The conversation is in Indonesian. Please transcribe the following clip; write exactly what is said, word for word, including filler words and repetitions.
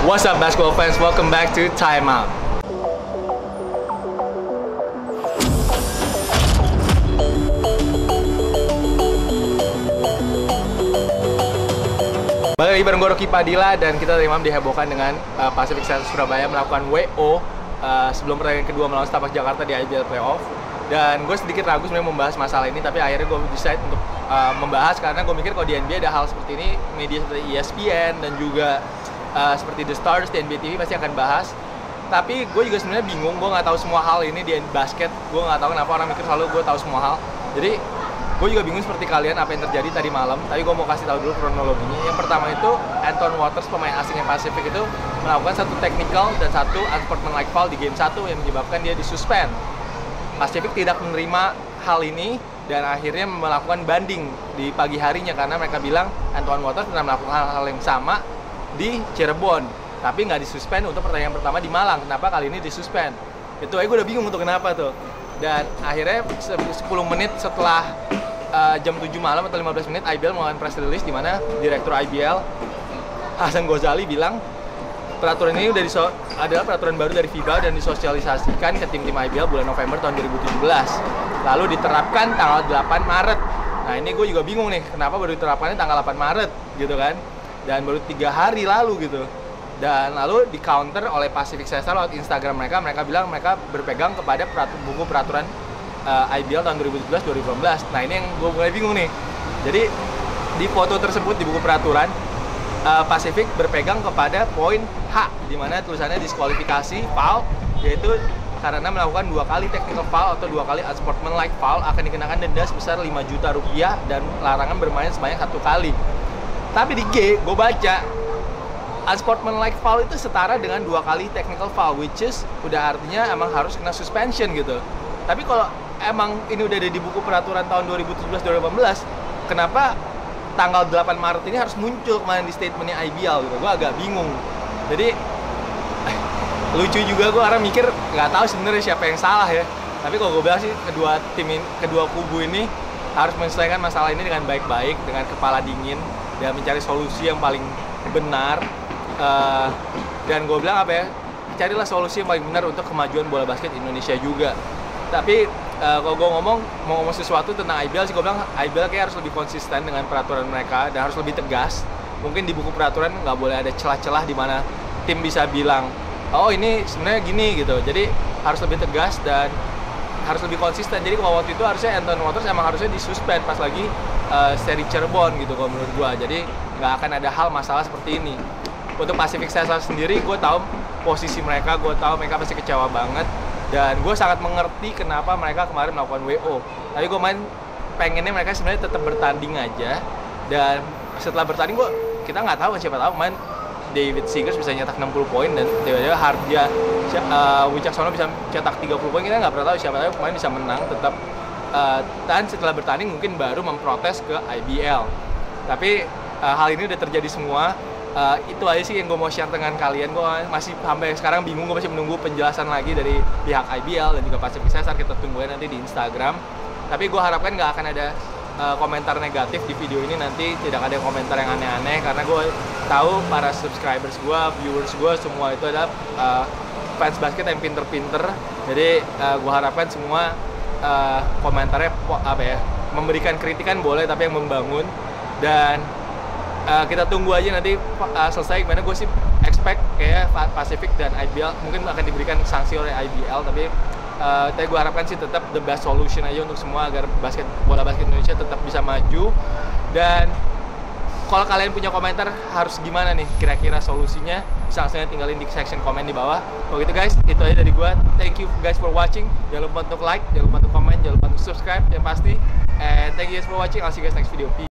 What's up basketball fans, welcome back to Time Out. Balik lagi bareng gue Rocky Padilla dan kita tadi malam dihebohkan dengan uh, Pacific Celtics Surabaya melakukan W O uh, sebelum pertandingan kedua melawan Setapak Jakarta di I B L Playoff. Dan gue sedikit ragu sebenarnya membahas masalah ini, tapi akhirnya gue decide untuk uh, membahas karena gue mikir kalau di N B A ada hal seperti ini, media seperti E S P N dan juga uh, seperti The Stars di N B A T V pasti akan bahas. Tapi gue juga sebenarnya bingung, gue nggak tahu semua hal ini di basket. Gue nggak tahu kenapa orang mikir selalu gue tahu semua hal. Jadi gue juga bingung seperti kalian apa yang terjadi tadi malam. Tapi gue mau kasih tahu dulu kronologinya. Yang pertama itu Anton Waters, pemain asingnya Pacific itu melakukan satu technical dan satu unsportsmanlike foul di game satu yang menyebabkan dia disuspend. Pacific tidak menerima hal ini dan akhirnya melakukan banding di pagi harinya karena mereka bilang Anton Waters pernah melakukan hal-hal yang sama di Cirebon, tapi nggak disuspend untuk pertandingan pertama di Malang. Kenapa kali ini disuspend? Itu aja gue udah bingung untuk kenapa tuh. Dan akhirnya sepuluh menit setelah uh, jam tujuh malam atau lima belas menit I B L mengeluarkan press release di mana direktur I B L Hasan Ghazali bilang peraturan ini udah diso adalah peraturan baru dari FIBA dan disosialisasikan ke tim-tim I B L bulan November tahun dua ribu tujuh belas. Lalu diterapkan tanggal delapan Maret. Nah ini gue juga bingung nih, kenapa baru diterapkannya tanggal delapan Maret gitu kan? Dan baru tiga hari lalu gitu. Dan lalu di counter oleh Pacific Celtics lewat Instagram mereka, mereka bilang mereka berpegang kepada peratu buku peraturan uh, I B L tahun dua ribu tujuh belas dua ribu delapan belas. Nah ini yang gue mulai bingung nih. Jadi di foto tersebut di buku peraturan Uh, Pacific berpegang kepada poin H, di mana tulisannya diskualifikasi foul, yaitu karena melakukan dua kali technical foul atau dua kali unsportsmanlike foul akan dikenakan denda sebesar lima juta rupiah dan larangan bermain sebanyak satu kali. Tapi di G, gue baca unsportsmanlike foul itu setara dengan dua kali technical foul, which is udah artinya emang harus kena suspension gitu. Tapi kalau emang ini udah ada di buku peraturan tahun dua ribu tujuh belas dua ribu delapan belas, kenapa tanggal delapan Maret ini harus muncul kemarin di statementnya I B L gitu? Gue agak bingung. Jadi eh, lucu juga gue, orang mikir nggak tahu sebenarnya siapa yang salah ya. Tapi kalau gue bilang sih kedua tim ini, kedua kubu ini harus menyelesaikan masalah ini dengan baik-baik, dengan kepala dingin dan mencari solusi yang paling benar. Uh, dan gue bilang apa ya? Carilah solusi yang paling benar untuk kemajuan bola basket Indonesia juga. Tapi uh, kalau gue ngomong mau ngomong sesuatu tentang I B L sih, gue bilang I B L kayak harus lebih konsisten dengan peraturan mereka dan harus lebih tegas. Mungkin di buku peraturan nggak boleh ada celah-celah di mana tim bisa bilang, oh ini sebenarnya gini gitu. Jadi harus lebih tegas dan harus lebih konsisten. Jadi kalau waktu itu harusnya Anton Waters emang harusnya disuspend pas lagi uh, seri Cirebon gitu kalau menurut gue. Jadi nggak akan ada hal masalah seperti ini. Untuk Pacific Celtics sendiri, gue tahu posisi mereka, gue tahu mereka pasti kecewa banget. Dan gue sangat mengerti kenapa mereka kemarin melakukan W O. Tapi gue main pengennya mereka sebenarnya tetap bertanding aja. Dan setelah bertanding gue, kita nggak tahu, siapa tahu main David Seegers bisa nyetak enam puluh poin dan tiba-tiba Harja uh, Wicaksono bisa cetak tiga puluh poin. Kita nggak pernah tahu, siapa tahu pemain bisa menang tetap. Uh, dan setelah bertanding mungkin baru memprotes ke I B L. Tapi uh, hal ini udah terjadi semua. Uh, itu aja sih yang gue mau share dengan kalian. Gue masih sampai sekarang bingung, gue masih menunggu penjelasan lagi dari pihak I B L dan juga Pacific Celtics. Kita tungguin nanti di Instagram. Tapi gue harapkan nggak akan ada uh, komentar negatif di video ini nanti, tidak ada komentar yang aneh-aneh karena gue tahu para subscribers gue, viewers gue semua itu adalah uh, fans basket yang pinter-pinter. Jadi uh, gue harapkan semua uh, komentarnya apa ya, memberikan kritikan boleh tapi yang membangun. Dan Uh, kita tunggu aja nanti uh, selesai gimana. Gue sih expect kayak Pacific dan I B L mungkin akan diberikan sanksi oleh I B L, tapi uh, tapi gue harapkan sih tetap the best solution aja untuk semua agar basket bola basket Indonesia tetap bisa maju. Dan kalau kalian punya komentar harus gimana nih kira-kira solusinya, bisa langsung tinggalin di section komen di bawah. Kalau gitu guys, itu aja dari gue. Thank you guys for watching. Jangan lupa untuk like, jangan lupa untuk komen, jangan lupa untuk subscribe yang pasti. And thank you guys for watching. I'll see you guys next video. Peace.